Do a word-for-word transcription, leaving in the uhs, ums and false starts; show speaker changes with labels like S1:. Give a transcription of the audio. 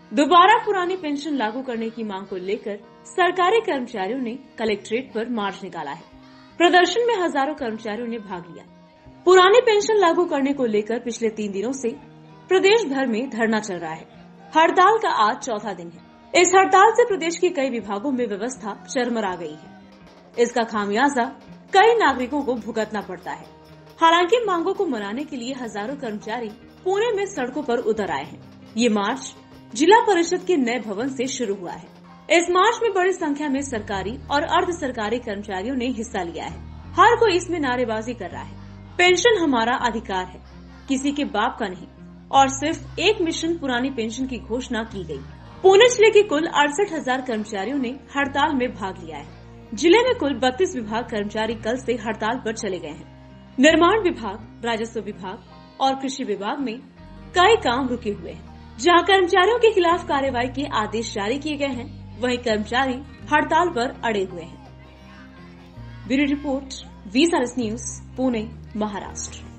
S1: दोबारा पुरानी पेंशन लागू करने की मांग को लेकर सरकारी कर्मचारियों ने कलेक्ट्रेट पर मार्च निकाला है। प्रदर्शन में हजारों कर्मचारियों ने भाग लिया। पुरानी पेंशन लागू करने को लेकर पिछले तीन दिनों से प्रदेश भर में धरना चल रहा है। हड़ताल का आज चौथा दिन है। इस हड़ताल से प्रदेश के कई विभागों में व्यवस्था चरमरा गई है। इसका खामियाजा कई नागरिकों को भुगतना पड़ता है। हालांकि मांगों को मनाने के लिए हजारों कर्मचारी पुणे में सड़कों पर उतर आए हैं। ये मार्च जिला परिषद के नए भवन से शुरू हुआ है। इस मार्च में बड़ी संख्या में सरकारी और अर्ध सरकारी कर्मचारियों ने हिस्सा लिया है। हर कोई इसमें नारेबाजी कर रहा है। पेंशन हमारा अधिकार है, किसी के बाप का नहीं, और सिर्फ एक मिशन पुरानी पेंशन की घोषणा की गई। पुणे जिले के कुल अड़सठ हजार कर्मचारियों ने हड़ताल में भाग लिया है। जिले में कुल बत्तीस विभाग कर्मचारी कल से हड़ताल पर चले गए हैं। निर्माण विभाग, राजस्व विभाग और कृषि विभाग में कई काम रुके हुए हैं। जहां कर्मचारियों के खिलाफ कार्रवाई के आदेश जारी किए गए हैं, वहीं कर्मचारी हड़ताल पर अड़े हुए हैं। Bureau report, V S R S news, Pune, Maharashtra.